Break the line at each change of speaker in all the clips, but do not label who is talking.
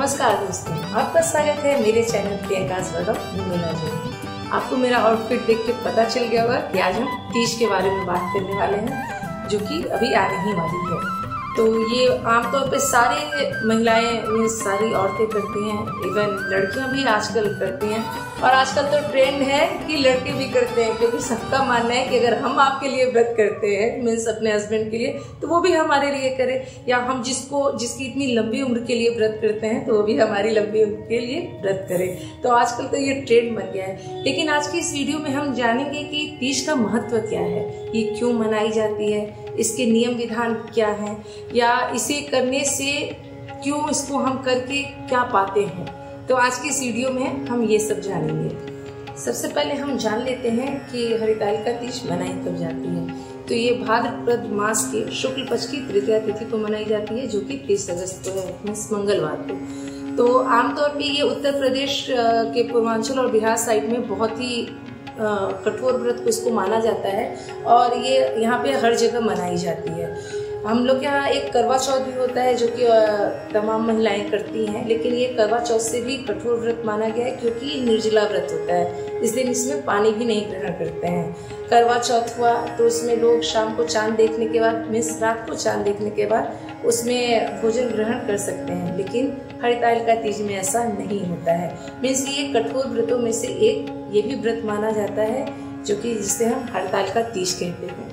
नमस्कार दोस्तों, आपका स्वागत है मेरे channel Priyanka's world of numerology में। आपको मेरा आउटफिट देख के पता चल गया होगा कि आज हम तीज के बारे में बात करने वाले हैं, जो कि अभी आने ही वाली है। तो ये आमतौर पे सारे महिलाएं, सारी औरतें करती हैं, इवन लड़कियां भी आजकल करती हैं। और आजकल तो ट्रेंड है कि लड़के भी करते हैं, क्योंकि सबका मानना है कि अगर हम आपके लिए व्रत करते हैं, मीन्स अपने हस्बैंड के लिए, तो वो भी हमारे लिए करे। या हम जिसकी इतनी लंबी उम्र के लिए व्रत करते हैं, तो वो भी हमारी लंबी उम्र के लिए व्रत करे। तो आजकल तो ये ट्रेंड बन गया है। लेकिन आज की इस वीडियो में हम जानेंगे कि तीज का महत्व क्या है, ये क्यों मनाई जाती है, इसके नियम विधान क्या है, या इसे करने से क्यों, इसको हम करके क्या पाते हैं। तो आज की इस वीडियो में हम ये सब जानेंगे। सबसे पहले हम जान लेते हैं कि हरितालिका तीज मनाई कब जाती है। तो ये भाद्रपद मास के शुक्ल पक्ष की तृतीया तिथि को मनाई जाती है, जो कि 30 अगस्त को है, मंगलवार को। तो आमतौर पे ये उत्तर प्रदेश के पूर्वांचल और बिहार साइड में बहुत ही कठोर व्रत को इसको माना जाता है, और ये यहाँ पे हर जगह मनाई जाती है। हम लोग के यहाँ एक करवा चौथ भी होता है, जो कि तमाम महिलाएं करती हैं, लेकिन ये करवा चौथ से भी कठोर व्रत माना गया है, क्योंकि निर्जला व्रत होता है। इस दिन इसमें पानी भी नहीं ग्रहण करते हैं। करवा चौथ हुआ तो इसमें लोग शाम को चांद देखने के बाद, मीन्स रात को चांद देखने के बाद उसमें भोजन ग्रहण कर सकते हैं। लेकिन हरितालिका तीज में ऐसा नहीं होता है। मीन्स ये कठोर व्रतों में से एक ये भी व्रत माना जाता है, जो कि जिसे हम हरितालिका तीज कहते हैं।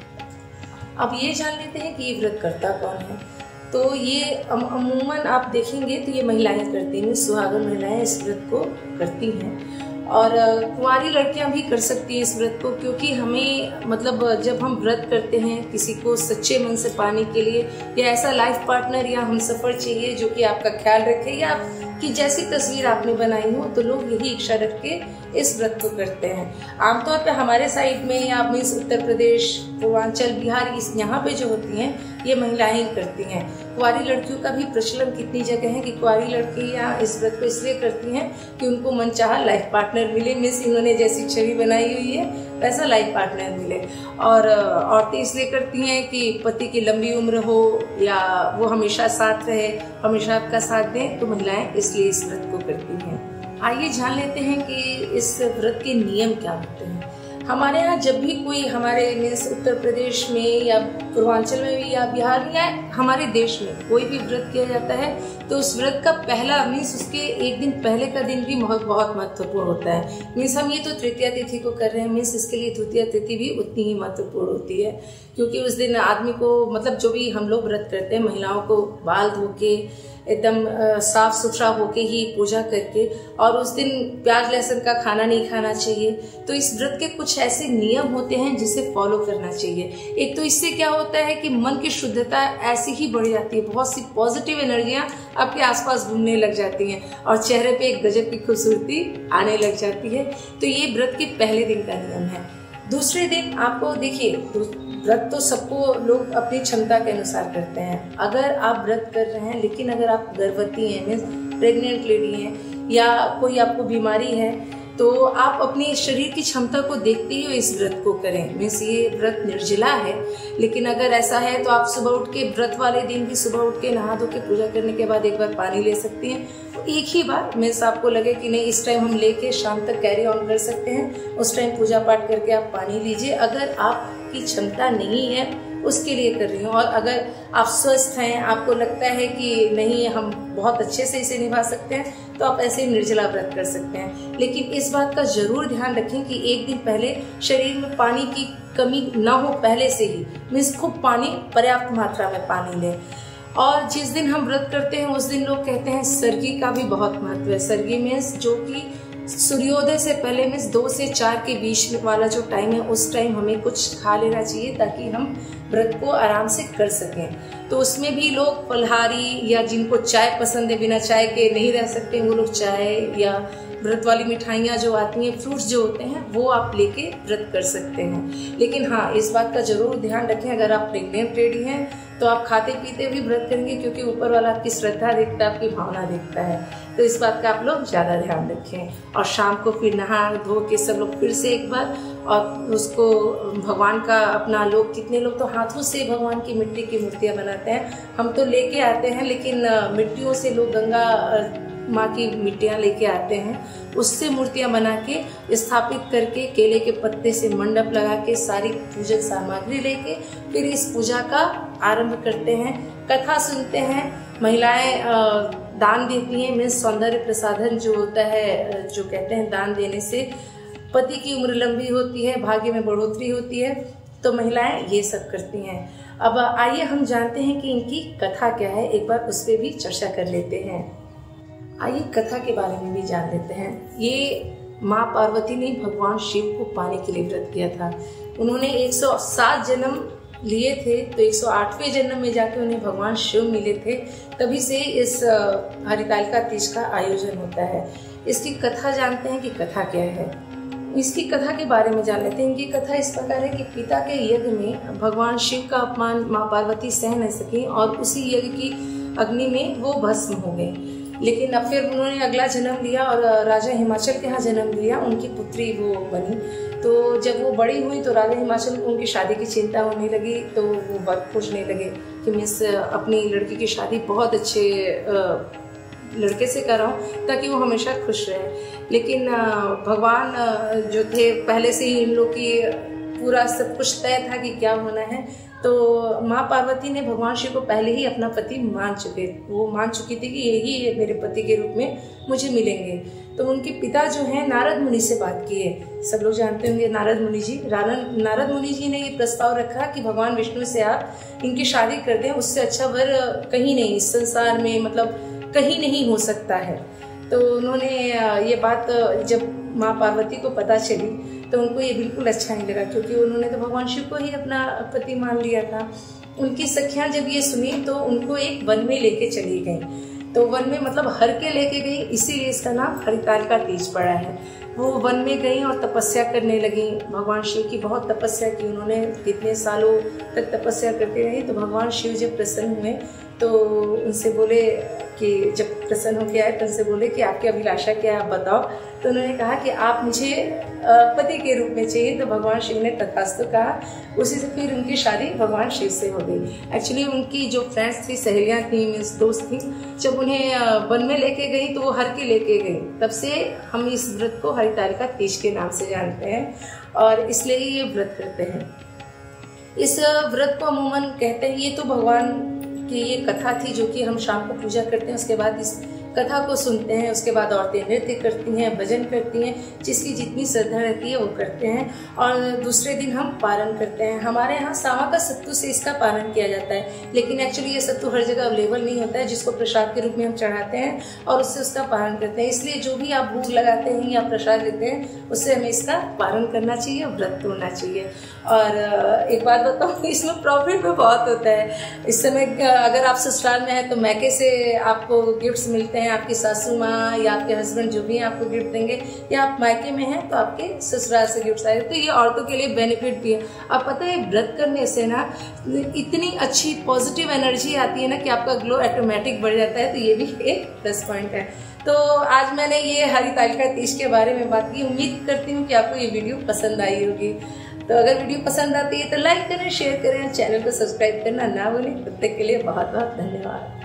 अब ये जान लेते हैं कि ये व्रत करता कौन है। तो ये अमूमन आप देखेंगे तो ये महिलाएं करती हैं, सुहागन महिलाएं इस व्रत को करती हैं। और कुंवारी लड़कियां भी कर सकती हैं इस व्रत को, क्योंकि हमें मतलब जब हम व्रत करते हैं किसी को सच्चे मन से पाने के लिए, या ऐसा लाइफ पार्टनर या हमसफर चाहिए जो कि आपका ख्याल रखे, या कि जैसी तस्वीर आपने बनाई हो, तो लोग यही इच्छा रख के इस व्रत को करते हैं। आमतौर पे हमारे साइड में, या मीन्स उत्तर प्रदेश, पूर्वांचल, बिहार, यहाँ पे जो होती हैं ये महिलाएं करती हैं। कुंवारी लड़कियों का भी प्रचलन कितनी जगह है कि कुंवारी लड़कियां इस व्रत को इसलिए करती हैं कि उनको मनचाहा लाइफ पार्टनर मिले, मीन्स इन्होंने जैसी छवि बनाई हुई है वैसा लाइफ पार्टनर मिले। और औरतें इसलिए करती हैं कि पति की लंबी उम्र हो, या वो हमेशा साथ रहे, हमेशा आपका साथ दें, तो महिलाएं इसलिए इस व्रत को करती हैं। आइए जान लेते हैं कि इस व्रत के नियम क्या होते हैं। हमारे यहाँ जब भी कोई, हमारे मीन्स उत्तर प्रदेश में या पूर्वांचल में भी, या बिहार में, या हमारे देश में कोई भी व्रत किया जाता है, तो उस व्रत का पहला मीन्स उसके एक दिन पहले का दिन भी बहुत महत्वपूर्ण होता है। मीन्स हम ये तो तृतीया तिथि को कर रहे हैं, मीन्स इसके लिए द्वितीया तिथि भी उतनी ही महत्वपूर्ण होती है, क्योंकि उस दिन आदमी को, मतलब जो भी हम लोग व्रत करते हैं, महिलाओं को बाल धो के एकदम साफ सुथरा होके ही पूजा करके, और उस दिन प्याज लहसुन का खाना नहीं खाना चाहिए। तो इस व्रत के कुछ ऐसे नियम होते हैं जिसे फॉलो करना चाहिए। एक तो इससे क्या होता है कि मन की शुद्धता ऐसी ही बढ़ जाती है, बहुत सी पॉजिटिव एनर्जियां आपके आसपास घूमने लग जाती हैं, और चेहरे पे एक गजब की खूबसूरती आने लग जाती है। तो ये व्रत के पहले दिन का नियम है। दूसरे दिन आपको देखिए, व्रत तो सबको लोग अपनी क्षमता के अनुसार करते हैं। अगर आप व्रत कर रहे हैं, लेकिन अगर आप गर्भवती हैं, मीन्स प्रेग्नेंट लेडी हैं, या कोई आपको बीमारी है, तो आप अपनी शरीर की क्षमता को देखते ही इस व्रत को करें। मीन्स ये व्रत निर्जला है, लेकिन अगर ऐसा है तो आप सुबह उठ के, व्रत वाले दिन भी सुबह उठ के नहा धो के पूजा करने के बाद एक बार पानी ले सकती हैं। तो एक ही बार, मीन्स आपको लगे कि नहीं इस टाइम हम लेके शाम तक कैरी ऑन कर सकते हैं, उस टाइम पूजा पाठ करके आप पानी लीजिए। अगर आपकी क्षमता नहीं है उसके लिए कर रही हूँ, और अगर आप स्वस्थ हैं, आपको लगता है कि नहीं हम बहुत अच्छे से इसे निभा सकते हैं, तो आप ऐसे निर्जला व्रत कर सकते हैं। लेकिन इस बात का जरूर ध्यान रखें कि एक दिन पहले शरीर में पानी की कमी ना हो, पहले से ही, मीन्स खूब पानी, पर्याप्त मात्रा में पानी लें। और जिस दिन हम व्रत करते हैं उस दिन लोग कहते हैं सरगी का भी बहुत महत्व है। सरगी मीन्स जो कि सूर्योदय से पहले, मीन्स 2 से 4 के बीच वाला जो टाइम है, उस टाइम हमें कुछ खा लेना चाहिए, ताकि हम व्रत को आराम से कर सकें। तो उसमें भी लोग फलहारी, या जिनको चाय पसंद है, बिना चाय के नहीं रह सकते, वो लोग चाय या व्रत वाली मिठाइयाँ जो आती हैं, फ्रूट्स जो होते हैं, वो आप लेके व्रत कर सकते हैं। लेकिन हाँ, इस बात का जरूर ध्यान रखें, अगर आप प्रेग्नेंट लेडी हैं तो आप खाते पीते भी व्रत करेंगे, क्योंकि ऊपर वाला आपकी श्रद्धा देखता है, आपकी भावना देखता है। तो इस बात का आप लोग ज़्यादा ध्यान रखें। और शाम को फिर नहा धो के सब लोग फिर से एक बार, और उसको भगवान का अपना लोग, कितने लोग तो हाथों से भगवान की मिट्टी की मूर्तियाँ बनाते हैं, हम तो लेके आते हैं, लेकिन मिट्टियों से लोग गंगा माँ की मिट्टियाँ लेके आते हैं, उससे मूर्तियाँ बना के स्थापित करके केले के पत्ते से मंडप लगा के सारी पूजन सामग्री लेके फिर इस पूजा का आरंभ करते हैं। कथा सुनते हैं, महिलाएं दान देती हैं। मीन्स सौंदर्य प्रसाधन जो होता है, जो कहते हैं दान देने से पति की उम्र लंबी होती है, भाग्य में बढ़ोतरी होती है, तो महिलाएं ये सब करती हैं। अब आइए हम जानते हैं कि इनकी कथा क्या है, एक बार उस पर भी चर्चा कर लेते हैं। आइए कथा के बारे में भी जान लेते हैं। ये माँ पार्वती ने भगवान शिव को पाने के लिए व्रत किया था। उन्होंने 107 जन्म लिए थे, तो 108वें जन्म में जाके उन्हें भगवान शिव मिले थे। तभी से इस हरितालिका तीज का आयोजन होता है। इसकी कथा जानते हैं कि कथा क्या है। इसकी कथा के बारे में जान लेते हैं। इनकी कथा इस प्रकार है कि पिता के यज्ञ में भगवान शिव का अपमान माँ पार्वती सह नहीं सकी और उसी यज्ञ की अग्नि में वो भस्म हो गई। लेकिन अब फिर उन्होंने अगला जन्म लिया और राजा हिमाचल के यहाँ जन्म लिया, उनकी पुत्री वो बनी। तो जब वो बड़ी हुई तो राजा हिमाचल को उनकी शादी की चिंता होने लगी, तो वो वर खोजने लगे कि मैं अपनी लड़की की शादी बहुत अच्छे लड़के से कर रहा हूँ ताकि वो हमेशा खुश रहे। लेकिन भगवान जो थे पहले से ही इन लोग की पूरा सब कुछ तय था कि क्या होना है। तो माँ पार्वती ने भगवान शिव को पहले ही अपना पति मान चुकी थी कि यही मेरे पति के रूप में मुझे मिलेंगे। तो उनके पिता जो हैं नारद मुनि से बात किए। सब लोग जानते होंगे नारद मुनि जी। नारद मुनि जी ने ये प्रस्ताव रखा कि भगवान विष्णु से आप इनकी शादी कर दें, उससे अच्छा वर कहीं नहीं इस संसार में, मतलब कहीं नहीं हो सकता है। तो उन्होंने ये बात जब माँ पार्वती को पता चली तो उनको ये बिल्कुल अच्छा नहीं लगा, क्योंकि उन्होंने तो भगवान शिव को ही अपना पति मान लिया था। उनकी सखियां जब ये सुनी तो उनको एक वन में लेके चली गई। तो वन में मतलब हर के लेके गई, इसीलिए इसका नाम हरितालिका तीज पड़ा है। वो वन में गई और तपस्या करने लगी। भगवान शिव की बहुत तपस्या की उन्होंने, कितने सालों तक तपस्या करती रही। तो भगवान शिव जब प्रसन्न हुए तो उनसे बोले कि जब प्रसन्न होकर आए तो उनसे बोले कि आपकी अभिलाषा क्या है, आप बताओ। तो उन्होंने कहा कि आप मुझे पति के रूप में चाहिए। तो भगवान शिव ने तथास्तु कहा। उसी से फिर उनकी शादी भगवान शिव से हो गई। एक्चुअली उनकी जो फ्रेंड्स थी, सहेलियाँ थी, मीन्स दोस्त थी, जब उन्हें वन में लेके गई तो वो हर के लेके गई। तब से हम इस व्रत को हरितालिका तीज के नाम से जानते हैं और इसलिए ये व्रत करते हैं। इस व्रत को अमूमन कहते हैं, ये तो भगवान कि ये कथा थी जो कि हम शाम को पूजा करते हैं। उसके बाद इस कथा को सुनते हैं। उसके बाद औरतें नृत्य करती हैं, भजन करती हैं, जिसकी जितनी श्रद्धा रहती है वो करते हैं। और दूसरे दिन हम पारण करते हैं। हमारे यहाँ सावा का सत्तू से इसका पारण किया जाता है, लेकिन एक्चुअली ये सत्तू हर जगह अवेलेबल नहीं होता है, जिसको प्रसाद के रूप में हम चढ़ाते हैं और उससे उसका पारण करते हैं। इसलिए जो भी आप भोग लगाते हैं या प्रसाद लेते हैं, उससे हमें इसका पारण करना चाहिए और व्रत तोड़ना चाहिए। और एक बात बताऊँ, इसमें प्रॉफिट भी बहुत होता है। इस समय अगर आप ससुराल में हैं तो मैके से आपको गिफ्ट्स मिलते हैं, आपकी सासू माँ या आपके हस्बैंड जो भी हैं आपको गिफ्ट देंगे, या आप मायके में हैं तो आपके ससुराल से गिफ्ट आएंगे। तो ये औरतों के लिए बेनिफिट भी है। अब पता है व्रत करने से ना इतनी अच्छी पॉजिटिव एनर्जी आती है ना कि आपका ग्लो ऑटोमेटिक बढ़ जाता है। तो ये भी एक प्लस पॉइंट है। तो आज मैंने ये हरितालिका तीज के बारे में बात की। उम्मीद करती हूँ कि आपको ये वीडियो पसंद आई होगी। तो अगर वीडियो पसंद आती है तो लाइक करें, शेयर करें, चैनल को सब्सक्राइब करना ना भूलें। तब तक के लिए बहुत बहुत धन्यवाद।